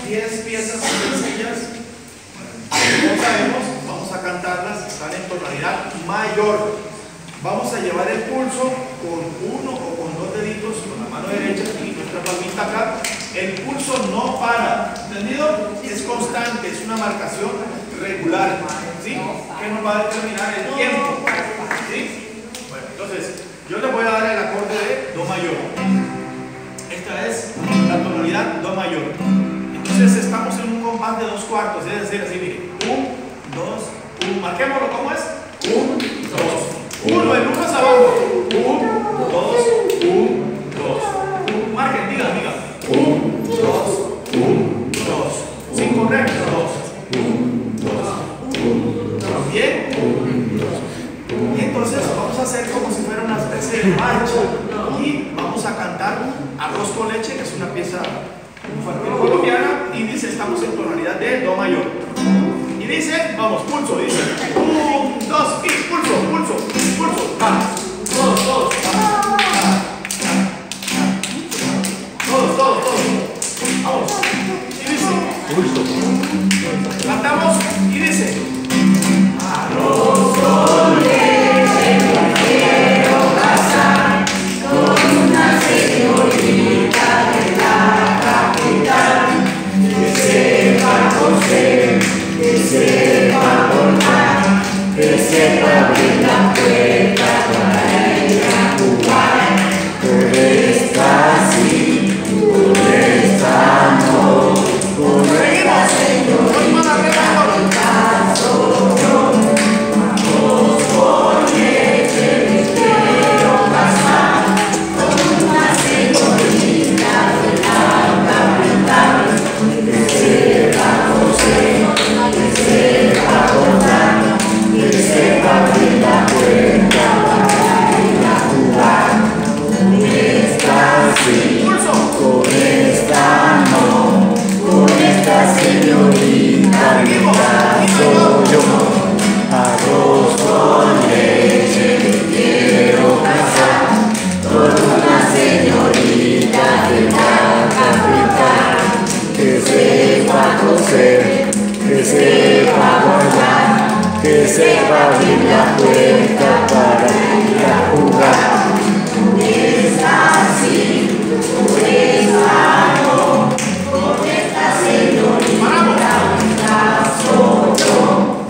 10 piezas sencillas. Como sabemos, vamos a cantarlas, están en tonalidad mayor. Vamos a llevar el pulso con uno o con dos deditos, con la mano derecha y nuestra palmita acá. El pulso no para, ¿entendido? Es constante, es una marcación regular, ¿sí? Que nos va a determinar el tiempo, ¿sí? Bueno, entonces, yo les voy a dar el acorde de Do mayor. Esta es la tonalidad Do mayor. Entonces, estamos en un compás de 2/4, es decir, así, miren. 1, 2, 1. Marquémoslo, ¿cómo es? 1, 2. 1, el 1 es abajo. 1, 2, 1, 2. Marquen, digan. 1, 2, 1, 2. Sin correr, 2, 1, 2. Bien. Y entonces vamos a hacer como si fuera una especie de marcha. Y vamos a cantar Arroz con leche, que es una pieza infantil colombiana. Y dice, estamos en tonalidad de Do mayor. Y dice, vamos, pulso, dice 1, 2 y pulso, pulso, pulso, todos, vamos, y dice, pulso, cantamos y dice, arroz con leche, me quiero casar con una señorita de la capital, que sepa coser, que sepa bordar, que sepa abrir la puerta para ir a jugar. Por esta sí, por esta no, por esta señorita del caso yo. Arroz con leche me quiero casar con una señorita de la capital, que sepa coser, que sepa bordar, que sepa abrir la puerta para ir a jugar. Con esta sí, con esta no, con esta señorita del caso yo. Arroz con leche me quiero casar con una señorita de la capital, que sepa coser, que sepa bordar, que sepa abrir la puerta para ir a jugar. Con esta sí, con esta no, con esta señorita del caso yo.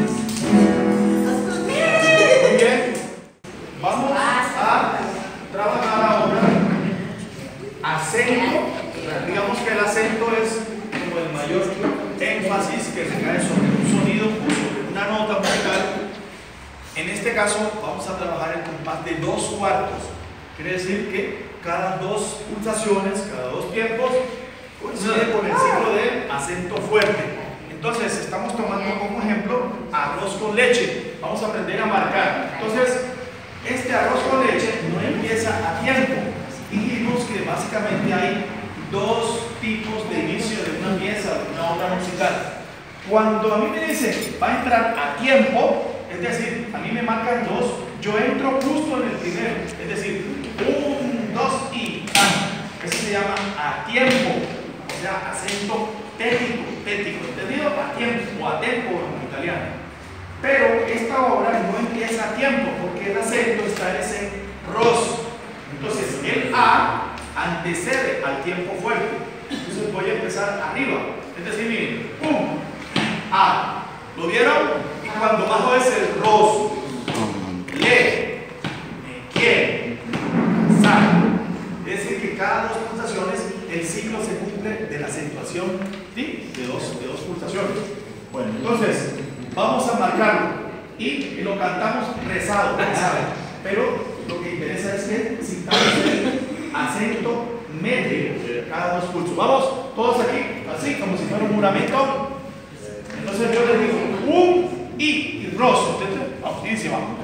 Muy bien, vamos a trabajar ahora acento. Digamos que el acento es como el mayor énfasis que se cae sobre un sonido o sobre una nota musical. En este caso vamos a trabajar el compás de 2/4. Quiere decir que cada 2 pulsaciones, cada 2 tiempos coincide con el ciclo del acento fuerte. Entonces estamos tomando como ejemplo arroz con leche. Vamos a aprender a marcar. Entonces este arroz con leche no empieza a tiempo. Dijimos que básicamente hay 2 tipos de inicio de una pieza, de una obra musical. Cuando a mí me dicen va a entrar a tiempo, es decir, a mí me marcan 2, yo entro justo en el primero, es decir, 1, 2 y eso se llama a tiempo, o sea, acento tético, ¿entendido? A tiempo o a tempo en italiano. Pero esta obra no empieza a tiempo porque el acento está en ese ros. Entonces el A antecede al tiempo fuerte. Entonces voy a empezar arriba. Es decir, miren, ¡pum! A. ¿Lo vieron? Y cuando bajo es el ros. Le. Me quiere. Sa. Es decir, que cada 2 pulsaciones el ciclo se cumple de la acentuación, ¿sí? de dos pulsaciones. Bueno, entonces vamos a marcarlo y lo cantamos rezado, pero lo que interesa es que sintamos el acento métrico de cada 2 pulsos. Vamos, todos aquí, así como si fuera un juramento. Entonces yo les digo y ros. Vamos, inicia, vamos.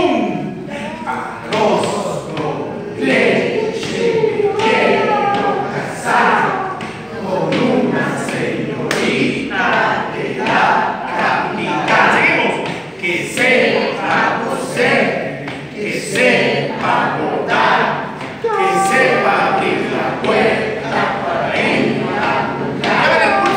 Arroz con leche, quiero casar con una señorita de la capital. Seguimos. Que sepa coser, que sepa bordar, que sepa abrir la puerta para ir a jugar.